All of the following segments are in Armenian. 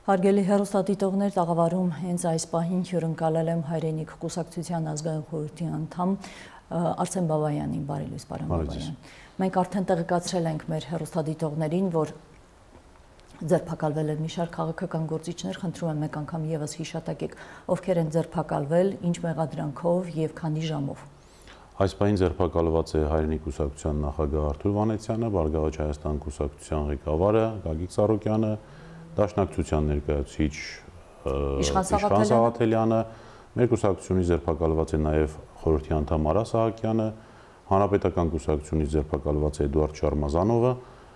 Հարգելի հեռուստադիտողներ, տաղավարում հենց այս պահին հյուրընկալել եմ Հայրենիք կուսակցության ազգային խորհրդի անդամ Արսեն Բաբայանին, բարի լույս, պարոն Բաբայան։ Մենք արդեն տեղեկացրել ենք մեր հեռուստադիտողներին, որ ձերբակալվել են մի շարք քաղաքական գործիչներ, խնդրում եմ մեկ անգամ եւս հիշատակեք, ովքեր են ձերբակալվել, ինչ մեղադրանքով եւ քանի ժամով։ Այս պահին ձերբակալված է Հայրենիք կուսակցության նախագահ Արթուր Վանեցյանը, Բարգավաճ Հայաստան կուսակցության ղեկավարը Գագիկ Ծառուկյանը, Դաշնակցության ներկայացուցիչ Իշխան Սաղաթելյանը, մեր կուսակցությունից ձերբակալված է նաև խորհրդի անդամ Արա Սահակյանը, Հանրապետական կուսակցությունից ձերբակալված է Էդուարդ Շարմազանովը,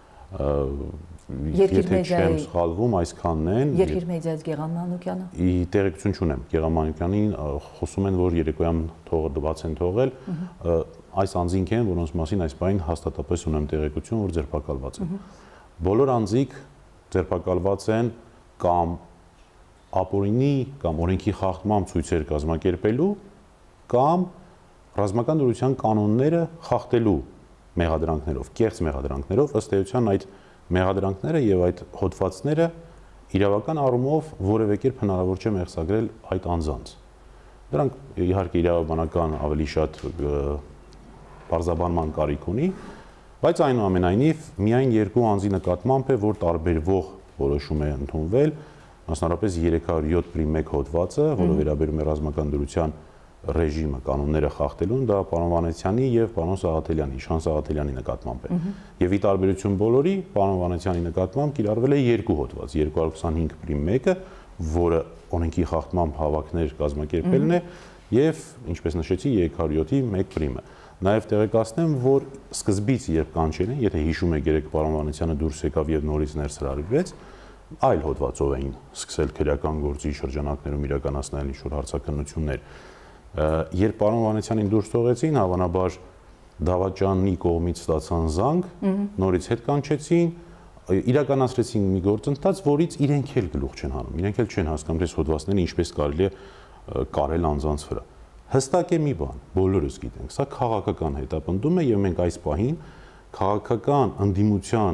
եթե չեմ սխալվում, այսքանն են։ Երկիր մեդիայից Գեղամ Մանուկյանը։ Տեղեկություն չունեմ, Գեղամ Մանուկյանին խոսում են, որ երեկոյան թողը դված են թողել, այս անձինք են, որոնց մասին այս պահին հաստատապես ունեմ տեղեկություն, որ ձերբակալված են։ Բոլոր անձիկ ձերբակալված են կամ ապօրինի կամ օրենքի խախտման ցույցեր կազմակերպելու կամ ռազմական դրության կանոնները խախտելու մեղադրանքներով, կեղծ մեղադրանքներով, ըստ էության այդ մեղադրանքները եւ այդ հոդվածները իրավական առումով որևէ կերպ հնարավոր չէ մեղսագրել այդ անձանց։ Դրանք իհարկե իրավաբանական ավելի շատ բարձաբանման կարիք ունի, բայց այնուամենայնիվ միայն երկու անձի նկատմամբ է, որ տարբերվող որոշում է ընդունվել, մասնավորապես 307-1 հոդվածը, որը վերաբերում է ռազմական դրության ռեժիմը, կանոնները խախտելուն, դա պարոն Վանեցյանի եւ պարոն Սաղաթելյանի, Իշխան Սաղաթելյանի նկատմամբ է։ Եվ ի տարբերություն բոլորի, պարոն Վանեցյանի նկատմամբ կիրառվել է երկու հոդված, 225-1-ը, որը օրենքի խախտմամբ հավաքներ կազմակերպելն է, եւ ինչպես նշեցի 307-ի 1-ը։ Նաև տեղեկացնեմ, որ սկզբից երբ կանչել են, եթե հիշում եք երեք պարոն Վանեցյանը դուրս եկավ եւ նորից ներս հրավիրվեց, այլ հոդվածով էին սկսել քրեական գործի շրջանակներում իրականացնել ինչ-որ հարցաքննություններ։ Երբ պարոն Վանեցյանին դուրս թողեցին, հավանաբար դավաճանի կողմից ստացան զանգ, նորից հետ կանչեցին, իրականացրեցին մի գործընթաց, որից իրենք էլ գլուխ չեն հանում, իրենք էլ չեն հասկանում, թե հոդվածները ինչպես կարելի է կարել անձանց վրա։ Հստակ է մի բան, բոլորս գիտենք, սա քաղաքական հետապնդում է եւ մենք այս պահին քաղաքական ընդդիմության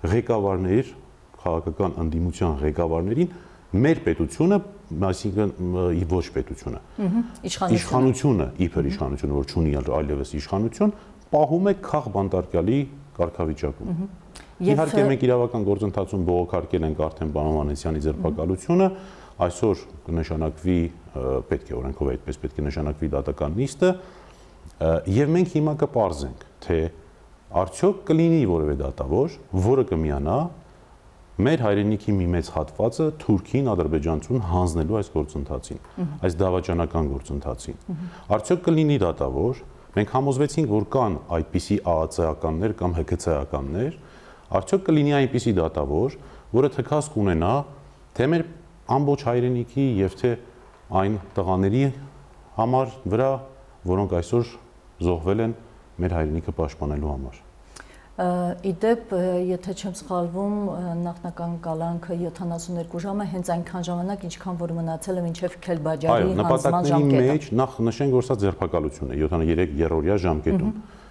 ղեկավարներին մեր պետությունը, այսինքն ոչ պետությունը, իշխանությունը, իբր իշխանությունը, որ չունի այլևս իշխանություն, պահում է քաղբանտարկյալի կարգավիճակում։ Իհարկե մենք իրավական գործընթացում բողոքարկել ենք արդեն պարոն Վանեցյանի ձերբակալությունը, այսօր կնշանակվի, պետք է օրենքով այդպես պետք է նշանակվի դատական նիստը, եւ մենք հիմա կպարզենք, թե արդյոք կլինի որևէ դատավոր, որը կմիանա մեր հայրենիքի մի մեծ հատվածը Թուրքին, Ադրբեջանցուն հանձնելու այս գործընթացին, այս դավաճանական գործընթացին։ Արդյոք կլինի դատավոր, մենք համոզվեցինք, որ կան այդպիսի ԱԱՑ-ականներ կամ ՀՔՑ-ականներ, արդյոք կլինի այնպիսի դատավոր, որը թքած կունենա թե մեր ամբողջ հայրենիքի եւ թե այն տղաների համար վրա, որոնք այսօր զոհվել են մեր հայրենիքը պաշտպանելու համար։ Իդեպ, եթե չեմ սխալվում, նախնական կալանքը 72 ժամ է, հենց այնքան ժամանակ, ինչքան որ մնացել է մինչև Քելբաջարի հանձնման ժամկետը։ Նպատակների մեջ նախ նշենք, որ սա ձերբակալություն է 73-րդ ժամկետում։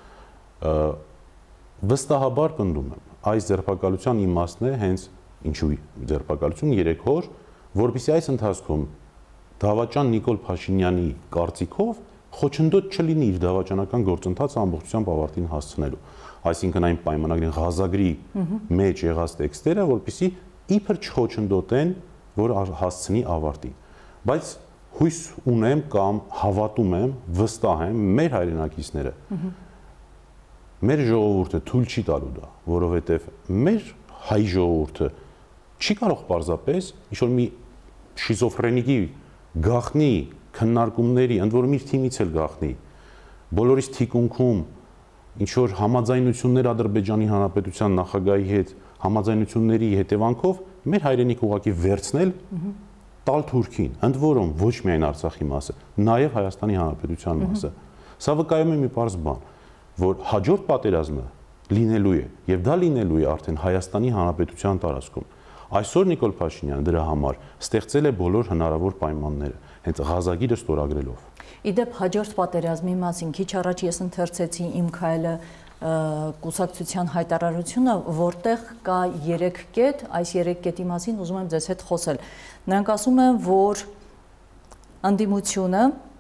Վստահաբար պնդում եմ, այս ձերբակալության իմաստն է հենց ինչու ձերբակալություն 3 օր, որպեսզի այս ընթացքում դավաճան Նիկոլ Փաշինյանի կարծիքով խոչընդոտ չլինի իր դավաճանական գործընթացը ամբողջությամբ ավարտին հասցնելու։ Այսինքն այն պայմանագրին ղազագրի մեջ եղած տեքստերը, որպեսզի իբր չխոչընդոտեն, որ հասցնի ավարտին։ Բայց հույս ունեմ կամ հավատում եմ, վստահ եմ, մեր հայրենակիցները մեր ժողովուրդը թույլ չի տալու դա, որովհետև մեր հայ ժողովուրդը չի կարող պարզապես ինչ-որ մի շիզոֆրենիկի գաղտնի քննարկումների, ընդ որում իր թիմից էլ գաղտնի, բոլորիս թիկունքում ինչ-որ համաձայնություններ Ադրբեջանի Հանրապետության նախագահի հետ, համաձայնությունների հետևանքով մեր հայրենիք ուղղակի վերցնել, տալ Թուրքին, ընդ որում ոչ միայն Արցախի մասը, նաև Հայաստանի Հանրապետության մասը։ Սա վկայում է մի պարզ բան, որ հաջորդ պատերազմը լինելու է, եւ դա լինելու է արդեն Հայաստանի Հանրապետության տարածքում։ Այսօր Նիկոլ Փաշինյանը դրա համար ստեղծել է բոլոր հնարավոր պայմանները, հենց Ղազագիրը ստորագրելով։ Իդեպ հաջորդ պատերազմի մասին քիչ առաջ ես ընթերցեցի Իմ քայլը կուսակցության հայտարարությունը, որտեղ կա 3 կետ, այս 3 կետի մասին ուզում եմ ձեզ հետ խոսել։ Նրանք ասում են, որ անդիմությունը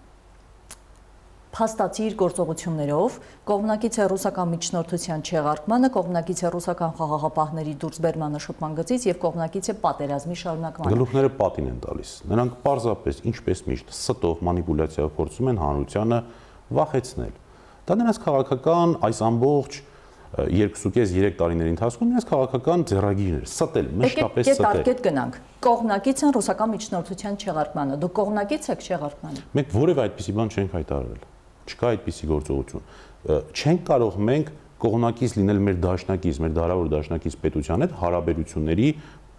փաստացի իր գործողություններով կողմնակից է ռուսական միջնորդության չեղարկմանը, կողմնակից է ռուսական խաղաղապահների դուրսբերմանը շփման գծից եւ կողմնակից է պատերազմի շարունակմանը։ Գլուխները պատին են տալիս։ Նրանք պարզապես, ինչպես միշտ, ստով մանիպուլյացիայով փորձում են հանրությանը վախեցնել։ Դա նրանց քաղաքական այս ամբողջ 2.5-3 տարիների ընթացքում նրանց քաղաքական ձեռագիրն էր, ստել, մշտապես ստել։ Եկեք գնանք։ Կողմնակից են ռուսական միջնորդության չեղարկմանը։ Դուք կողմնակից եք չեղարկմանը։ Մենք որևէ այդպիսի բան չենք հայտարարել։ Չկա այդպիսի գործողություն։ Չենք կարող մենք կողմնակից լինել մեր դաշնակից, մեր դարավոր դաշնակից պետության հետ հարաբերությունների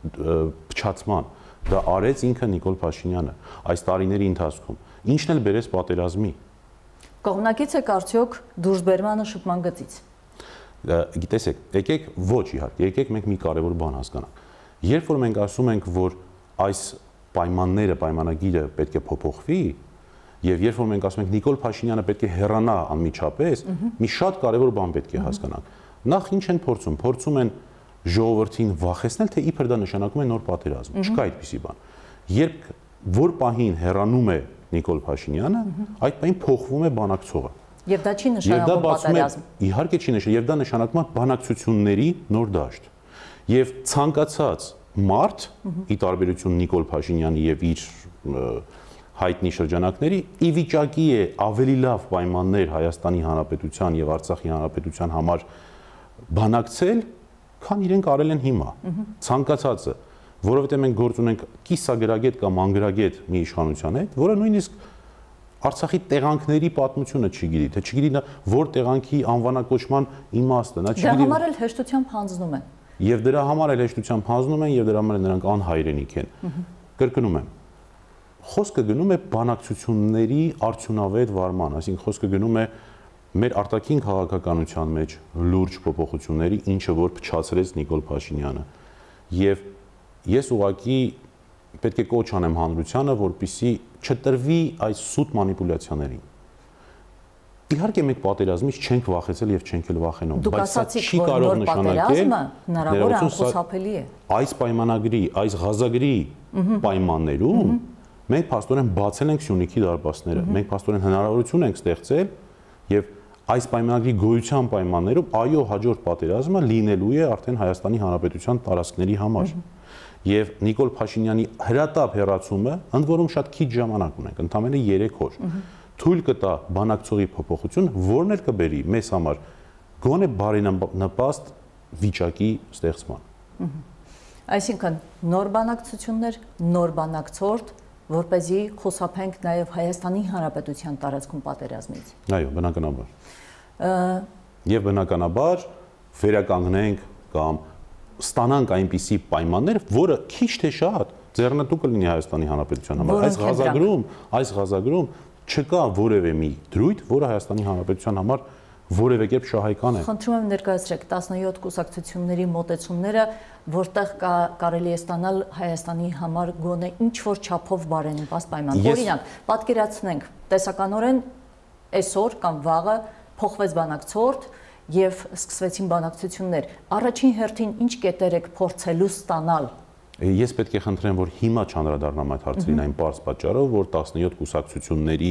փչացման։ Դա արեց ինքը Նիկոլ Փաշինյանը այս տարիների ընթացքում։ Ինչն էլ բերեց պատերազմի։ Կողմնակից եք արդյոք դուրսբերմանը շփման գծից։ Գիտեսեք, եկեք ոչ իհարկե, եկեք մենք մի կարևոր բան հասկանանք։ Երբ որ մենք ասում ենք, որ այս պայմանները, պայմանագիրը պետք է փոփոխվի, եւ երբ որ մենք ասում ենք Նիկոլ Փաշինյանը պետք է հեռանա անմիջապես, մի շատ կարևոր բան պետք է հասկանանք։ Նախ ինչ են փորձում։ Փորձում են ժողովրդին վախեցնել, թե իբր դա նշանակում է նոր պատերազմ։ Չկա այդպիսի բան։ Երբ որ պահին հեռանում է Նիկոլ Փաշինյանը, այդ պահին փոխվում է բանակցողը։ Եվ դա չի նշանակում պատերազմ։ Իհարկե չի նշանակում, եւ դա նշանակում է բանակցությունների նոր դաշտ։ Եվ ցանկացած մարդ, ի տարբերություն Նիկոլ Փաշինյանի եւ իր հայտնի շրջանակների, ի վիճակի է ավելի լավ պայմաններ Հայաստանի Հանրապետության եւ Արցախի Հանրապետության համար բանակցել, քան իրենք արել են հիմա։ Ցանկացածը, որովհետեւ մենք գործ ունենք կիսագրագետ կամ անգրագետ մի իշխանության հետ, որը նույնիսկ Արցախի տեղանքների պատմությունը չգիտի, թե չգիտի նա որ տեղանքի անվանակոչման իմաստը, նա չգիտի։ Դրա համար էլ հեշտությամբ հանձնում են։ Եվ դրա համար էլ հեշտությամբ հանձնում են եւ դրա համար նրանք անհայրենիք են։ Կրկնում եմ, խոսքը գնում է բանակցությունների արդյունավետ վարման, այսինքն խոսքը գնում է մեր արտաքին քաղաքականության մեջ լուրջ փոփոխությունների, ինչը որ փչացրեց Նիկոլ Փաշինյանը։ Եվ ես ուղղակի պետք է կոչ անեմ հանրությանը, որպեսզի չտրվի այս սուտ մանիպուլյացիաներին։ Իհարկե մենք պատերազմից չենք վախեցել եւ չենք էլ վախենում, բայց սա չի կարող նշանակել հնարավոր է անխուսափելի է։ Այս պայմանագրի, այս ղազագրի պայմաններում մենք փաստորեն բացել ենք Սյունիքի դարպասները, մենք փաստորեն հնարավորություն ենք ստեղծել եւ այս պայմանագրի գոյության պայմաններում այո հաջորդ պատերազմը լինելու է արդեն Հայաստանի Հանրապետության տարածքների համար։ Եվ Նիկոլ Փաշինյանի հրատապ հեռացումը, ընդ որում շատ քիչ ժամանակ ունենք, ընդամենը 3 օր, թույլ կտա բանակցողի փոփոխություն, որն էլ կբերի մեզ համար գոնե բարենպաստ վիճակի ստեղծման։ Այսինքն նոր բանակցություններ, նոր բանակցորդ, որպեսզի խուսափենք նաև Հայաստանի Հանրապետության տարածքում պատերազմից։ Այո, բնականաբար։ Եվ բնականաբար վերականգնենք կամ ստանանք այնպիսի պայմաններ, որը քիչ թե շատ ձեռնտու կլինի Հայաստանի Հանրապետության համար։ Այս ղազագրում չկա որևէ մի դրույթ, որը Հայաստանի Հանրապետության համար որևէ կերպ շահեկան է։ Խնդրում եմ ներկայացրեք 17 կուսակցությունների մոտեցումները, որտեղ կարելի է ստանալ Հայաստանի համար գոնե ինչ-որ չափով բարենպաստ պայման։ Օրինակ, պատկերացնենք, տեսականորեն այսօր կամ վաղը փոխվեց բանակցորդ եւ սկսվեցին բանակցություններ։ Առաջին հերթին ինչ կետեր եք փորձելու ստանալ։ Ես պետք է խնդրեմ, որ հիմա չանդրադառնամ այդ հարցերին այն պարզ պատճառով, որ 17 կուսակցությունների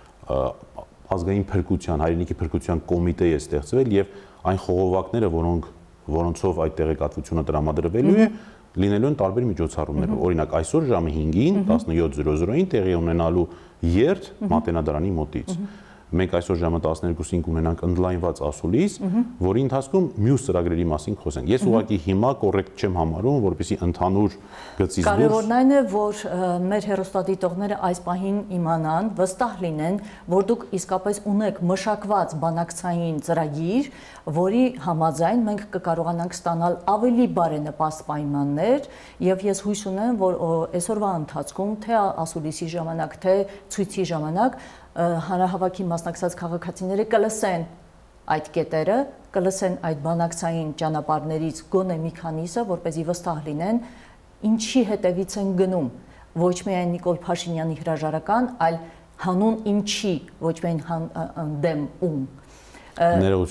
ազգային փրկության, հայրենիքի փրկության կոմիտե է ստեղծվել եւ այն խողովակները, որոնցով այդ տեղեկատվությունը տրամադրվելու է, լինելու են տարբեր միջոցառումներ։ Օրինակ, այսօր ժամը 5-ին 17:00-ին տեղի ունենալու երթ Մատենադարանի մոտից։ Մենք այսօր ժամը 12-ին կունենանք ընդլայնված ասուլիս, որի ընթացքում մյուս ծրագրերի մասին խոսենք։ Ես ուղղակի հիմա կոռեկտ չեմ համարում, որպեսզի ընդհանուր գծից դուրս։ Կարևորն այն է, որ մեր հեռուստադիտողները այս պահին իմանան, վստահ լինեն, որ դուք իսկապես ունեք մշակված բանակցային ծրագիր, որի համաձայն մենք կկարողանանք ստանալ ավելի բարենպաստ պայմաններ, եւ ես հույս ունեմ, որ այսօրվա ընթացքում թե ասուլիսի ժամանակ, թե ցույցի ժամանակ հանրահավաքի մասնակցած քաղաքացիները կլսեն այդ կետերը, կլսեն այդ բանակցային ճանապարհներից գոնե մի քանիսը, որպեսզի վստահ լինեն, ինչի հետևից են գնում, ոչ միայն Նիկոլ Փաշինյանի հրաժարական, այլ հանուն ինչի, ոչ միայն դեմ ում։ Ներողություն։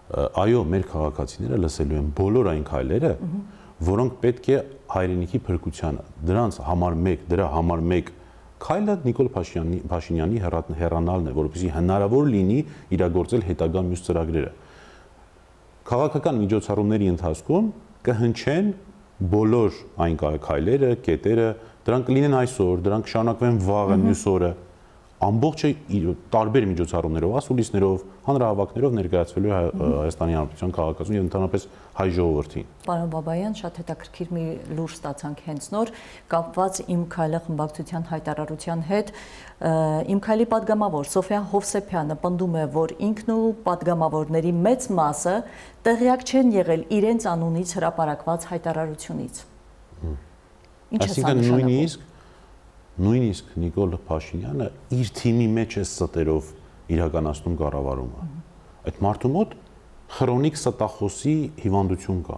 այո, մեր քաղաքացիները լսելու են բոլոր այն քայլերը, որոնք պետք է հայրենիքի փրկությանը, դրա համար մեկ քայլը Նիկոլ Փաշինյանի հեռանալն է, որովհետեւ հնարավոր լինի իրագործել հետագա մյուս ծրագրերը։ Քաղաքական միջոցառումների ընթացքում կհնչեն բոլոր այն քայլերը, կետերը, դրանք կլինեն այսօր, դրանք կշարունակվեն վաղը, մյուս օրը, ամբողջը տարբեր միջոցառումներով, ասուլիսներով, հանրահավաքներով ներկայացվելու Հայաստանի Հանրապետության քաղաքացուն եւ ընդհանրապես հայ ժողովրդին։ Պարոն Բաբայան, շատ հետաքրքիր մի լուր ստացանք հենց նոր, կապված Իմ քայլը խմբակցության հայտարարության հետ։ Իմ քայլի падգամավոր Սոֆիա Հովսեփյանը պնդում է, որ ինքն ու падգամավորների մեծ մասը տեղյակ չեն եղել իրենց անունից հրապարակված հայտարարությունից։ Ինչ է սա նշանակում։ Նույնիսկ Նիկոլ Փաշինյանը իր թիմի մեջ է ստերով իրականացնում կառավարումը։ Այդ մարդու մոտ քրոնիկ ստախոսի հիվանդություն կա։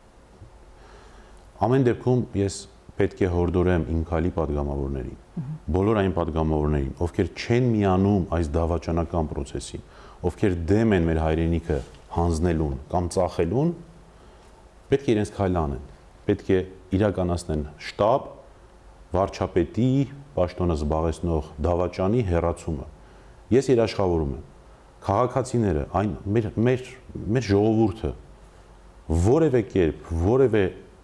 Ամեն դեպքում ես պետք է հորդորեմ Իմ քայլի падգամավորներին, բոլոր այն падգամավորներին, ովքեր չեն միանում այս դավաճանական process-ին, ովքեր դեմ են մեր հայրենիքը հանձնելուն կամ ծախելուն, պետք է իրենց քայլը անեն, պետք է իրականացնեն շտաբ վարչապետի պաշտոնը զբաղեցնող դավաճանի հեռացումը։ Ես երաշխավորում եմ քաղաքացիները, այն մեր ժողովուրդը որևէ կերպ, որևէ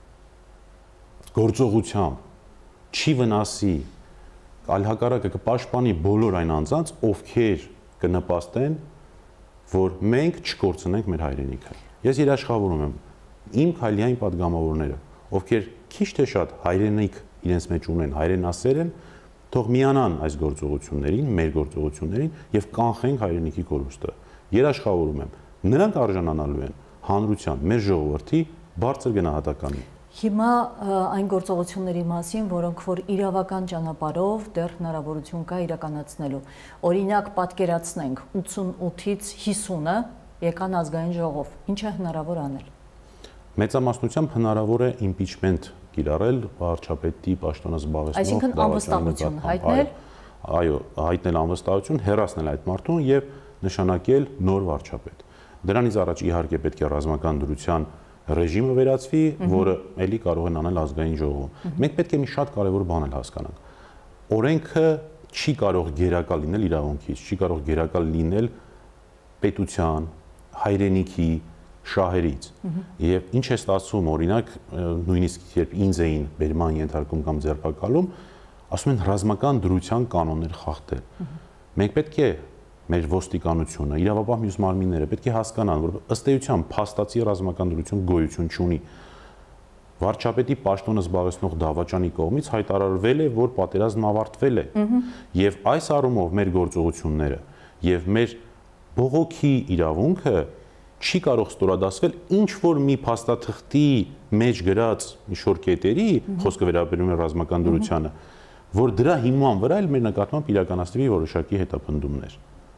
գործողությամբ չի վնասի, այլ հակառակը կպաշտպանի բոլոր այն անձանց, ովքեր կնպաստեն, որ մենք չկորցնենք մեր հայրենիքը։ Ես երաշխավորում եմ Իմ քայլի падգամավորները, ովքեր քիչ թե շատ հայրենիք իրենց մեջ ունեն, հայրենասեր են, թող միանան այս գործողություններին, մեր գործողություններին եւ կանխենք հայրենիքի կորուստը։ Երաշխավորում եմ, նրանք արժանանալու են հանրության, մեր ժողովրդի բարձր գնահատականին։ Հիմա այն գործողությունների մասին, որոնք որ իրավական ճանապարհով դեռ հնարավորություն կա իրականացնելու։ Օրինակ պատկերացնենք 88-ից 50-ը եկան ազգային ժողով։ Ինչ է հնարավոր անել։ Մեծամասնությամբ հնարավոր է իմպիչմենտ կիրառել վարչապետի պաշտոնը զբաղեցնող Այսինքն անվստահություն հայտնել։ Այո, հայտնել անվստահություն, հեռացնել այդ մարդուն եւ նշանակել նոր վարչապետ։ Դրանից առաջ իհարկե պետք է ռազմական դրության ռեժիմը վերացվի, որը ելի կարող են անել ազգային ժողովում։ Մենք պետք է մի շատ կարևոր բան էլ հասկանանք։ Օրենքը չի կարող գերակա լինել իրավունքից, չի կարող գերակա լինել պետության, հայրենիքի, շահերից։ Եվ ինչ է ստացվում, օրինակ, նույնիսկ երբ ինձ էին բերման ենթարկում կամ ձերբակալում, ասում են ռազմական դրության կանոններ խախտել։ Մենք պետք է մեր ոստիկանությունը, իրավապահ մյուս մարմինները պետք է հասկանան, որ ըստ էության փաստացի ռազմական դրություն գոյություն չունի։ Վարչապետի պաշտոնը զբաղեցնող դավաճանի կողմից հայտարարվել է, որ պատերազմն ավարտվել է։ Եվ այս առումով մեր գործողությունները եւ մեր բողոքի իրավունքը չի կարող ստորադասվել ինչ որ մի փաստաթղթի մեջ գրած ինչ-որ կետերի, խոսքը վերաբերում է ռազմական դրությանը, որ դրա հիման վրա էլ մեր նկատմամբ իրականացվի որոշակի հետապնդումներ։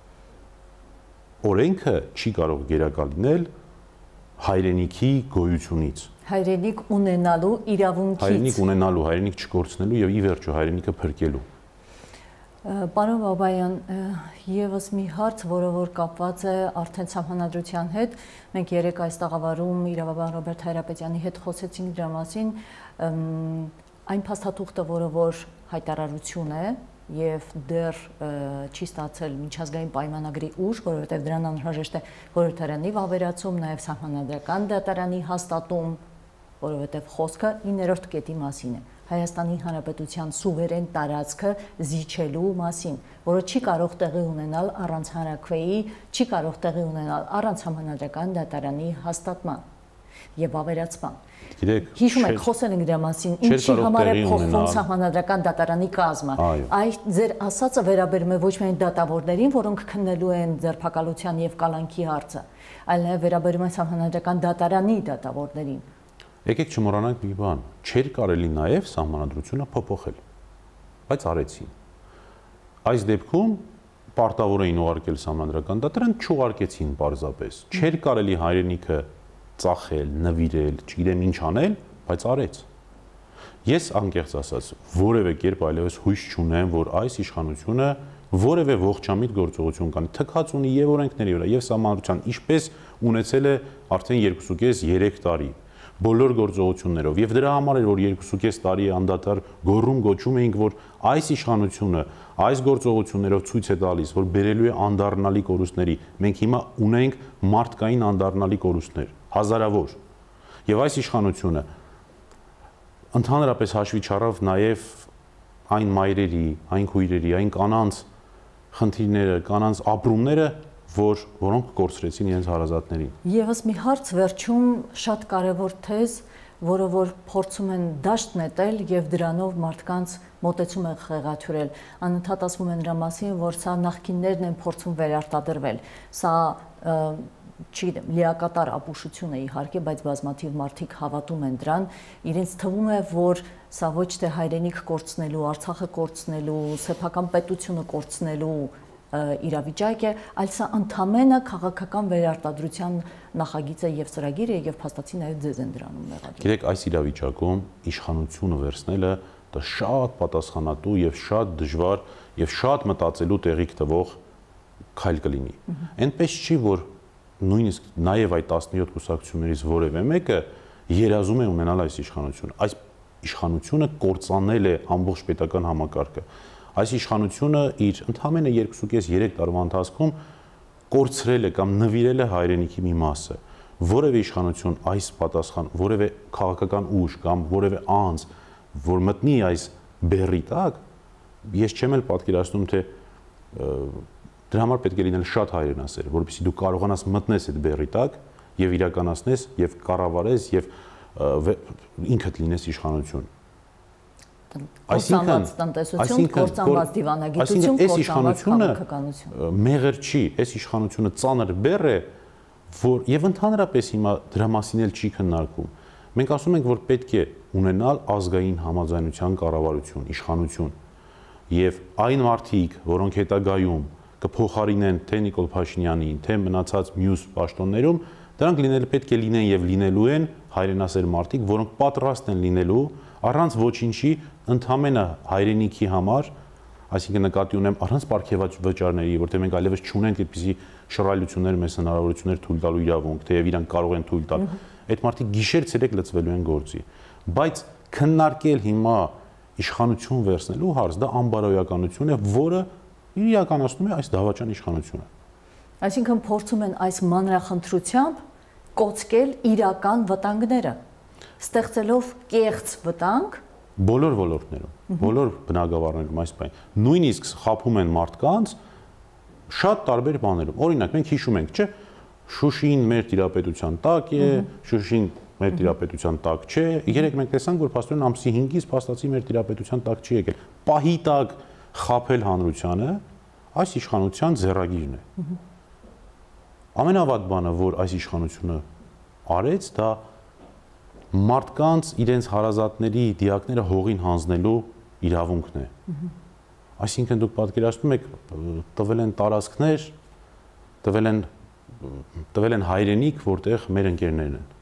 Օրենքը չի կարող գերակա լինել հայրենիքի գոյությունից։ Հայրենիք ունենալու իրավունքից։ Հայրենիք ունենալու, հայրենիք չկորցնելու եւ ի վերջո հայրենիքը փրկելու։ Պարոն Բաբայան, եւս մի հարց, որը որ կապված է արդեն սահմանադրության հետ, մենք երեք այս տաղավարում իրավաբան Ռոբերտ Հայրապետյանի հետ խոսեցինք դրա մասին, այն փաստաթուղթը, որը որ հայտարարություն է եւ դեռ չի ստացել միջազգային պայմանագրի ուժ, որովհետեւ դրան անհրաժեշտ է խորհրդարանի վավերացում, նաեւ սահմանադրական դատարանի հաստատում, որովհետեւ խոսքը 9-րդ կետի մասին է։ Հայաստանի Հանրապետության սուվերեն տարածքը զիջելու մասին, որը չի կարող տեղի ունենալ առանց հանրաքվեի, չի կարող տեղի ունենալ առանց համանդրական դատարանի հաստատման եւ ավերացման։ Գիտեք, հիշում եք, խոսել ենք դրա մասին, ինչի համար է փոխվում սահմանադրական դատարանի կազմը։ Այս ձեր ասածը վերաբերում է ոչ միայն դատավորներին, որոնք քննելու են ձերբակալության եւ կալանքի հարցը, այլ նաեւ վերաբերում է սահմանադրական դատարանի դատավորներին։ Եկեք չմոռանանք մի բան, չէր կարելի նաև սահմանադրությունը փոփոխել, բայց արեցին։ Այս դեպքում պարտավոր էին ուղարկել սահմանադրական դատարան, չուղարկեցին պարզապես։ Չէր կարելի հայրենիքը ծախել, նվիրել, չգիտեմ ինչ անել, բայց արեց։ Ես անկեղծ ասած, որևէ կերպ այլևս հույս չունեմ, որ այս իշխանությունը որևէ ողջամիտ գործողություն կանի, թքած ունի եւ օրենքների վրա, եւ սահմանադրության, ինչպես ունեցել է արդեն 2.5-3 տարի բոլոր գործողություններով, եւ դրա համար էր որ 2.5 տարի անդադար գոռում գոչում էինք, որ այս իշխանությունը այս գործողություններով ցույց է տալիս, որ բերելու է անդառնալի կորուստների։ Մենք հիմա ունենք մարդկային անդառնալի կորուստներ, հազարավոր։ Եվ այս իշխանությունը ընդհանրապես հաշվի չառավ նաեւ այն մայրերի, այն քույրերի, այն կանանց խնդիրները, կանանց ապրումները, որոնք կորցրեցին իրենց հարազատներին։ Եվս մի հարց վերջում շատ կարևոր թեզ, որը որ փորձում են դաշտ նետել եւ դրանով մարդկանց մոտեցում են խեղաթյուրել։ Անընդհատ ասվում է նրա մասին, որ սա նախկիններն են փորձում վերարտադրվել։ Սա չգիտեմ, լիակատար ապուշություն է իհարկե, բայց բազմաթիվ մարդիկ հավատում են դրան։ Իրենց թվում է, որ սա ոչ թե հայրենիք կորցնելու, Արցախը կորցնելու, սեփական պետությունը կորցնելու իրավիճակ է, այլ սա ընդամենը քաղաքական վերարտադրության նախագիծ է եւ ծրագիր է եւ փաստացի նաեւ ձեզ են դրանում մեղադրում։ Գիտեք, այս իրավիճակում իշխանությունը վերցնելը դա շատ պատասխանատու եւ շատ դժվար եւ շատ մտածելու տեղիք տվող քայլ կլինի։ Այնպես չի, որ նույնիսկ նաեւ այդ 17 կուսակցություններից որևէ մեկը երազում է ունենալ այս իշխանությունը։ Այս իշխանությունը կործանել է ամբողջ պետական համակարգը։ Այս իշխանությունը իր ընդամենը 2.5-3 տարվա ընթացքում կորցրել է կամ նվիրել է հայրենիքի մի մասը։ Որևէ իշխանություն այս պատասխան, որևէ քաղաքական ուժ կամ որևէ անձ, որ մտնի այս բեռի տակ, ես չեմ էլ պատկերացնում, թե դրա համար պետք է լինել շատ հայրենասեր, որովհետեւ դու կարողանաս մտնես այդ բեռի տակ եւ իրականացնես եւ կառավարես եւ ինքդ լինես իշխանություն։ Այսինքն տնտեսություն, կործանված դիվանագիտություն, կործանված քաղաքականություն։ Մեղր չի, այս իշխանությունը ծանր բեռ է, որ եւ ընդհանրապես հիմա դրա մասին էլ չի քննարկվում։ Մենք ասում ենք, որ պետք է ունենալ ազգային համաձայնության կառավարություն, իշխանություն։ Եվ այն մարդիկ, որոնք հետագայում կփոխարինեն թե Նիկոլ Փաշինյանին, թե մնացած մյուս պաշտոններում, դրանք լինել պետք է լինեն եւ լինելու են հայրենասեր մարդիկ, որոնք պատրաստ են լինելու առանց ոչինչի ընդամենը հայրենիքի համար, այսինքն նկատի ունեմ առանց պարգևաճարների, որտեղ մենք այլևս չունենք այդպիսի շռայլություններ, մեզ հնարավորություններ թույլ տալու իրավունք, թեև իրանք կարող են թույլ տալ։ Այդ մարդիկ գիշեր-ցերեկ լծվելու են գործի։ Բայց քննարկել հիմա իշխանություն վերցնելու հարց, դա անբարոյականություն է, որը իրականացնում է այս դավաճան իշխանությունը։ Այսինքն փորձում են այս մանրախնդրությամբ կոծկել իրական վտանգները, ստեղծելով կեղծ վտանգ բոլոր ոլորտներում, բոլոր բնագավառներում այս բան։ Նույնիսկ խափում են մարդկանց շատ տարբեր բաներում։ Օրինակ, մենք հիշում ենք, չէ՞, Շուշին մեր տիրապետության տակ է, Շուշին մեր տիրապետության տակ չէ։ Երեք մենք տեսանք, որ փաստորեն ամսի 5-ից փաստացի մեր տիրապետության տակ չի եկել։ Պահի տակ խափել հանրությանը այս իշխանության ձեռագիրն է։ Ամենավատ բանը, որ այս իշխանությունը արեց, դա մարդկանց իրենց հարազատների դիակները հողին հանձնելու իրավունքն է։ Այսինքն դուք պատկերացնում եք, տվել են տարածքներ, տվել են հայրենիք, որտեղ մեր ընկերներն են։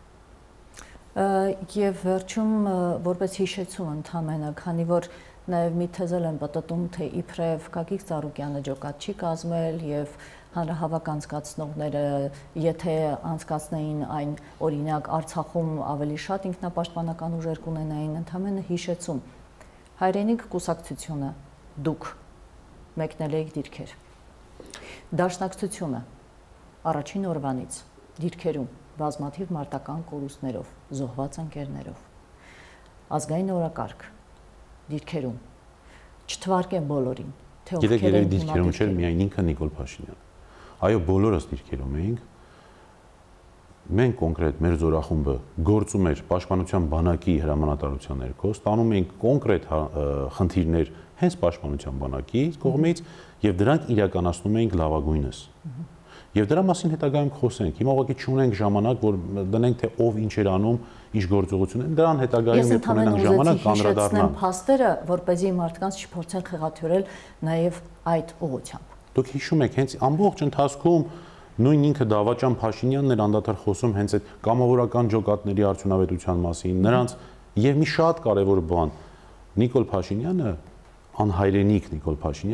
Եվ վերջում որպես հիշեցում ընդամենը, քանի որ նաև մի թեզել են պատտում, թե իբրև Գագիկ Ծառուկյանը ջոկատ չի կազմել եւ հանրահավաք անցկացնողները, եթե անցկացնեին այն օրինակ Արցախում ավելի շատ ինքնապաշտպանական ուժեր կունենային, ընդամենը հիշեցում։ Հայրենիք կուսակցությունը դուք մեկնել եք դիրքեր։ Դաշնակցությունը առաջին օրվանից դիրքերում բազմաթիվ մարտական կորուստներով, զոհված ընկերներով։ Ազգային օրակարգ դիրքերում չթվարկեն բոլորին, թե ովքեր են դիրքերում չէր միայն ինքը Նիկոլ Փաշինյանը։ Այո, բոլորս դիրքերում էինք։ Մենք կոնկրետ մեր զորախումբը գործում էր Պաշտպանության բանակի հրամանատարության ներքո, ստանում էինք կոնկրետ խնդիրներ հենց Պաշտպանության բանակի կողմից եւ դրանք իրականացնում էինք լավագույնս։ Եվ դրա մասին հետագայում խոսենք։ Հիմա ուղղակի չունենք ժամանակ, որ դնենք թե ով ինչ էր անում, ինչ գործողություն են, դրան հետագայում երբ ունենանք ժամանակ կանդրադառնանք։ Փաստերը, որպեսզի մարդկանց չփորձեն խեղաթյուրել նաև այդ ուղղությամբ։ Դուք հիշում եք, հենց ամբողջ ընթացքում նույն ինքը Դավաճան Փաշինյանն էր անդադար խոսում հենց այդ կամավորական ջոկատների արդյունավետության մասին, նրանց եւ մի շատ կարեւոր բան, Նիկոլ Փաշինյանը, անհայրենիք Նիկոլ Փաշինյանը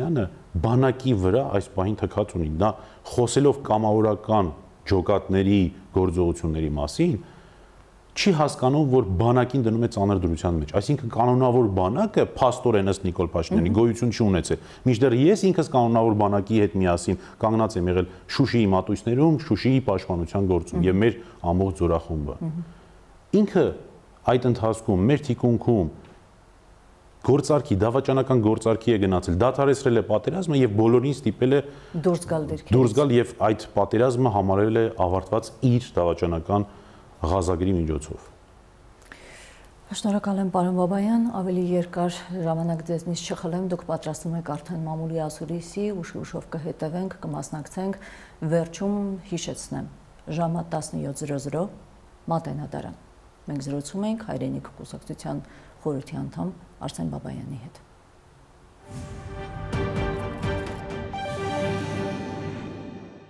բանակի վրա այս պահին թքած ունի։ Դա խոսելով կամավորական ջոկատների գործողությունների մասին, չի հասկանում, որ բանակին դնում է ծանր դրության մեջ։ Այսինքն կանոնավոր բանակը փաստորեն ըստ Նիկոլ Փաշինյանի գոյություն չունեցել։ Մինչդեռ ես ինքս կանոնավոր բանակի հետ միասին կանգնած եմ եղել Շուշիի մատույցներում, Շուշիի պաշտպանության գործում եւ մեր ամբողջ զորախումբը։ Ինքը այդ ընթացքում մեր թիկունքում դավաճանական գործարքի է գնացել, դադարեցրել է պատերազմը եւ բոլորին ստիպել է դուրս գալ եւ այդ պատերազմը համարել է ավարտված իր դավաճանական ղազագրի միջոցով։ Շնորհակալ եմ, պարոն Բաբայան, ավելի երկար ժամանակ ձեզնից չխլեմ, դուք պատրաստվում եք արդեն մամուլի ասուլիսի, ուշով կհետևենք, կմասնակցենք, վերջում հիշեցնեմ, ժամը 17:00 Մատենադարան։ Մենք զրուցում ենք Հայրենիք կուսակցության խորհրդի անդամ Արսեն Բաբայանի հետ։